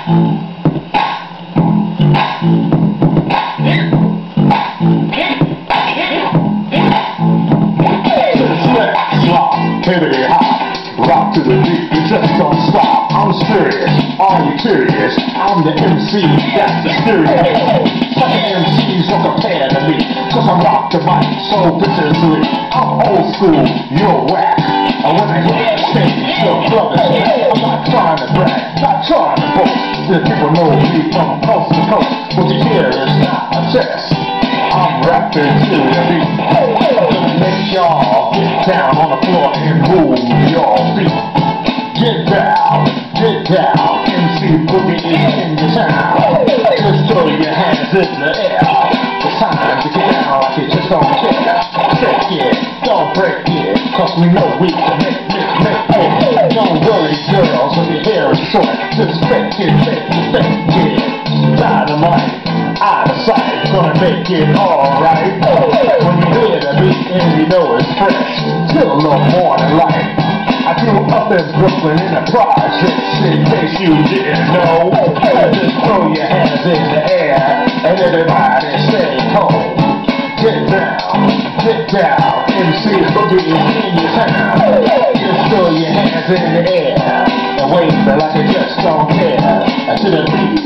Hibbity hop, rock to the beat, you just don't stop. I'm serious, are you curious? I'm the MC, that's the serious. Second MCs don't compare to me, cause I rock the mic so viciously. I'm old school, you're whack. And when I hit the stage, you're clubbing. I'm not trying to brag, not trying to boast. The people know me from coast to coast. What you hear is not a test. I'm rapping to the beat. Make y'all get down on the floor and move your feet. Get down, MC Boogie is in your town. Just throw your hands in the air. It's time to get down like you just don't care. Shake it, don't break it, cause we know we can make it. Don't worry girls when your hair is short. Just fake it. Dynamite, out of sight, gonna make it alright. When you hear the beat and you know it's fresh, still a little morning light. I grew up in Brooklyn in the projects, in case you didn't know. Just throw your hands in the air and everybody say ho. Get down, MC Boogie is in your town. Just throw your hands in the air and wave like you just don't care. To the beat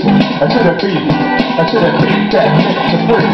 that makes you free.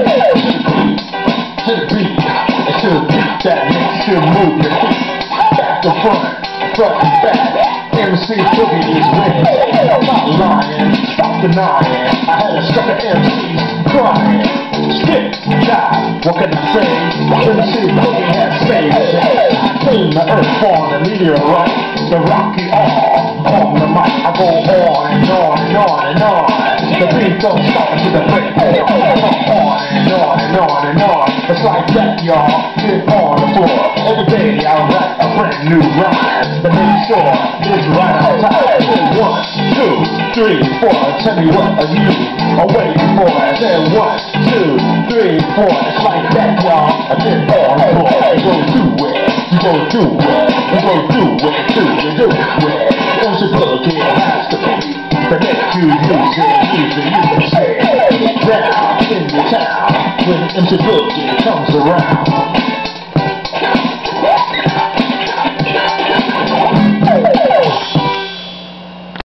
To the beat that makes you move your feet. Back to front and back. MC Boogie is winning. I'm not lying, stop denying. I had a sucker MCs crying. Spit, die, what can I say? MC Boogie has saved it. Came to earth on the meteorite. The Rocky on the mic. I go on and on and on and on. The beat don't stop until the break. On and on and on and on. It's like that, y'all. Get on the floor. Every day I write a brand new rhyme. But make sure it's right on time. 1, 2, 3, 4. Tell me what are you waiting for? I said 1, 2, 3, 4. It's like that, y'all. I get on the floor. You go do it. You go do it. You go do it. Do it. MC Boogie has to be the make you use it. Down in your town when MC Boogie comes around.